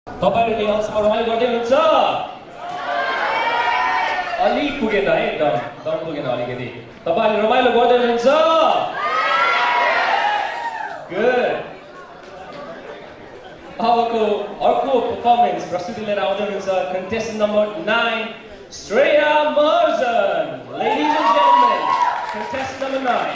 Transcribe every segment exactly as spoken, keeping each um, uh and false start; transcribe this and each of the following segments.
तपाईहरुले अहिलेसम्म रमाइलो गर्दै हुनुहुन्छ? अलि पुगेन है, दम दम पुगेन अलिकति। तपाईहरुले रमाइलो गर्दै हुनुहुन्छ? गुड। अबको अर्को परफर्मेन्स प्रस्तुति लिएर आउँदै हुनुहुन्छ contestant number nine, Shria Maharjan. Ladies and gentlemen, contestant number nine.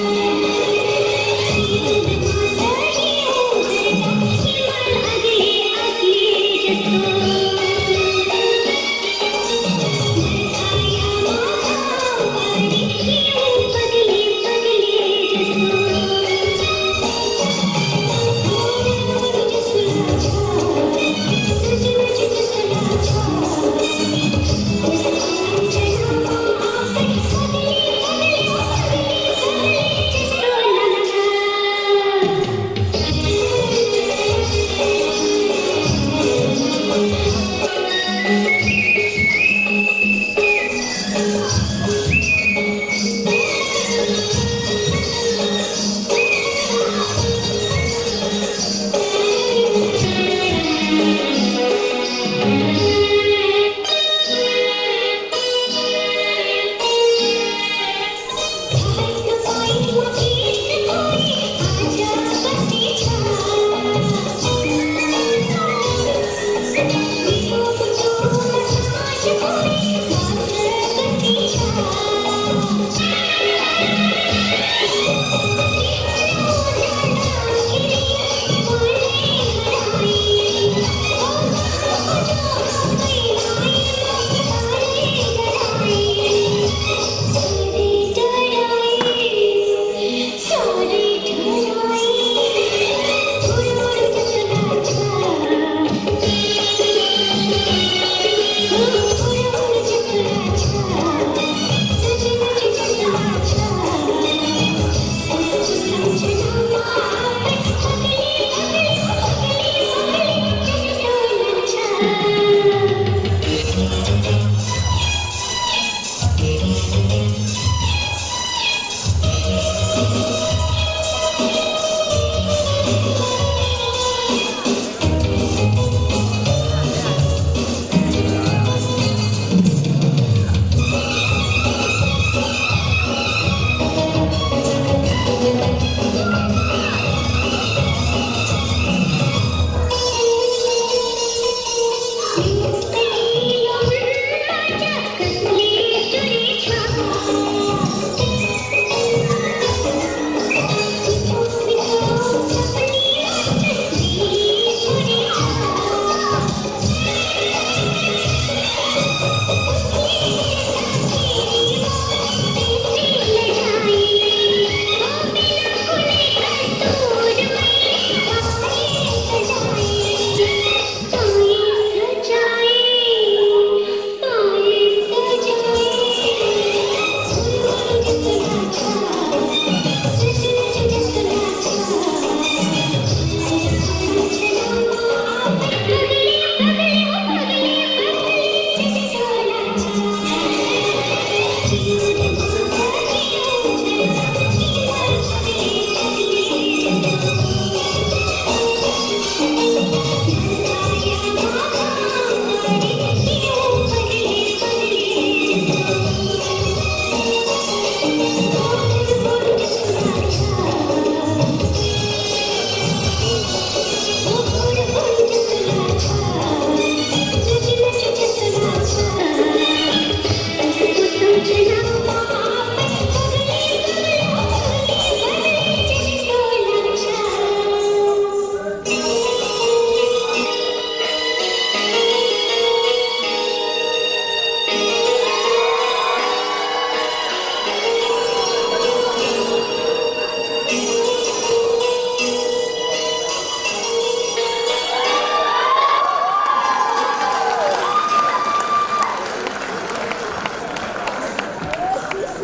Yeah.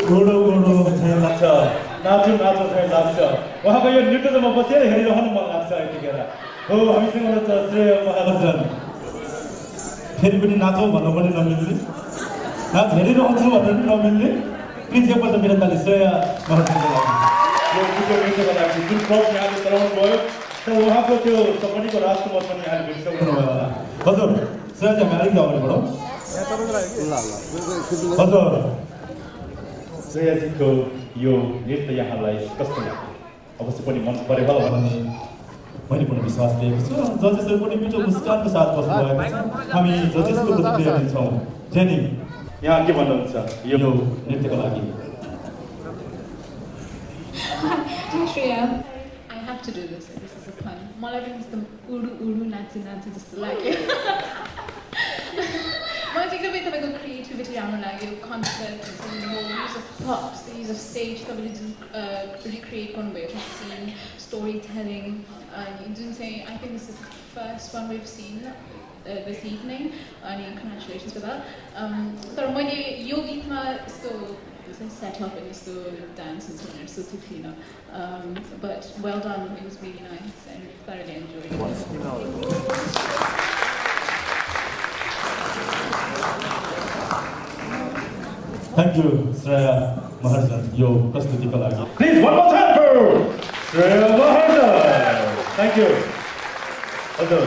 गोडो गोडो चाहिँ लाग्छ नाचु नाचु चाहिँ लाग्छ उहाँको यो नृत्य चाहिँ म बसेर हेरिरहनु मन लाग्छ यतिखेर हो हामीसँग हुनुहुन्छ श्रेय महाराजन फेरि पनि नाचौँ भन्नु पनि नमिल्ने नाच हेरिरहन्छु भन्नु पनि नमिल्ने प्लिज एकपल्ट मेरो ताली श्रेय महाराजनको लागि यो गीतको नृत्यको लागि जुन क्लब यहाँले चलाउनु भयो तर उहाँको त्यो सपनीको राजकुमार पनि यहाँले बिर्साउनु भयो होला हजुर श्रेयजी हामी अलिकति अगाडि बढौँ हजुर श्रेयजीको यो नृत्य यहाँलाई कस्तो लाग्यो अवश्य पनि मन पऱ्यो होला भन्ने मैले पनि विश्वास लिएको छु जजेसहरू पनि मिठो मुस्कानको साथ बस्नुभएको छ हामी जजेसको प्रतिक्रिया दिन्छौँ जेनी यहाँ के भन्नुहुन्छ यो नृत्यको लागि Shria, I have to do this. This is a fun. मलाई पनि त्यस्तो उडु उडु नाच्नु नाच्नु जस्तो लाग्यो मलाई चाहिँ एकदमै तपाईँको क्रिएटिभिटी राम्रो लाग्यो concept use of props use of stage तपाईँले जुन रिक्रिएट गर्नुभएको सिन स्टोरी टेलिङ जुन चाहिँ I think this is first one I've seen this evening अनि कङ्ग्रेचुलेसन्स फर द्याट तर मैले यो गीतमा यस्तो set up and just dance and so on, so to clean up. Um, but well done, it was really nice and thoroughly enjoyed it. Thank you, Shria Maharjan. Yo, prastutika lagi. Please, one more time for Shria Maharjan. Thank you.